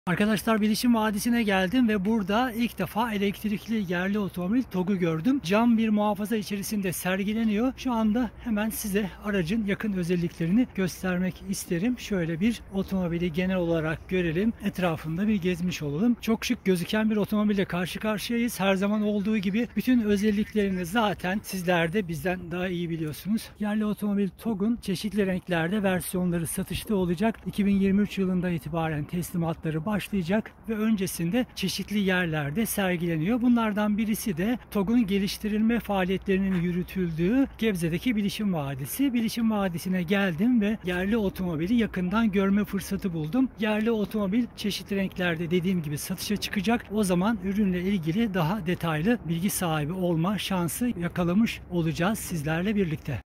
Arkadaşlar Bilişim Vadisi'ne geldim ve burada ilk defa elektrikli yerli otomobil TOG'u gördüm. Cam bir muhafaza içerisinde sergileniyor. Şu anda hemen size aracın yakın özelliklerini göstermek isterim. Şöyle bir otomobili genel olarak görelim. Etrafında bir gezmiş olalım. Çok şık gözüken bir otomobille karşı karşıyayız. Her zaman olduğu gibi bütün özelliklerini zaten sizler de bizden daha iyi biliyorsunuz. Yerli otomobil TOG'un çeşitli renklerde versiyonları satışta olacak. 2023 yılından itibaren teslimatları başlayacak ve öncesinde çeşitli yerlerde sergileniyor. Bunlardan birisi de TOG'un geliştirilme faaliyetlerinin yürütüldüğü Gebze'deki Bilişim Vadisi. Bilişim Vadisi'ne geldim ve yerli otomobili yakından görme fırsatı buldum. Yerli otomobil çeşitli renklerde dediğim gibi satışa çıkacak. O zaman ürünle ilgili daha detaylı bilgi sahibi olma şansı yakalamış olacağız sizlerle birlikte.